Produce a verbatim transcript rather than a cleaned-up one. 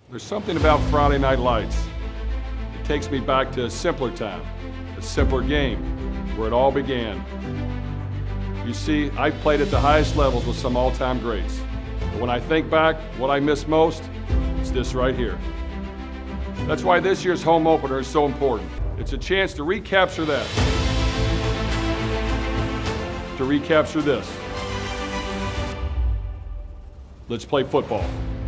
There's something about Friday Night Lights. It takes me back to a simpler time, a simpler game, where it all began. You see, I've played at the highest levels with some all-time greats. But when I think back, what I miss most is this right here. That's why this year's home opener is so important. It's a chance to recapture that, to recapture this. Let's play football.